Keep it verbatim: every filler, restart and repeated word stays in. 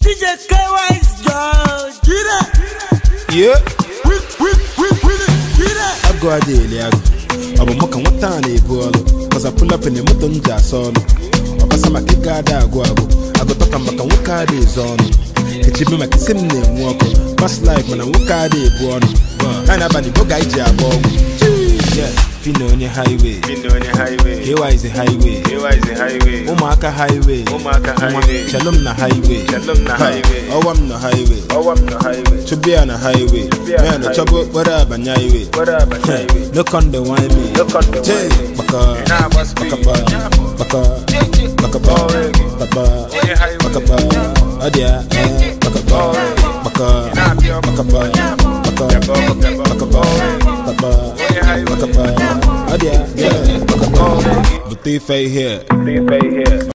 D J K-Wise, George. Get it? Yeah. We, we, we, we, get it? I go a daily. I'm a mock and what time they pull. Cause I pull up in the mutton jar solo. I pass my kick out there, go. I go talk about and walk out this on. It's even my sim name walk. Past life when I walk out the born. And I'm the book I jab. Yeah. Fino on your highway. Fino on your highway. Here is the highway. Here is the highway. Omaka highway. Omaka highway. Shalom na highway. Shalom na highway. Oh, I'm no highway. Oh, I'm no highway. To be on a highway. Man, the trouble, what up, and highway. What up, and highway. Look on the wine me. Look on the wine me. Baka, baka, baka, baka, baka, baka, adia, baka, baka, baka, baka, baka, adia, yeah, baka, the thief here.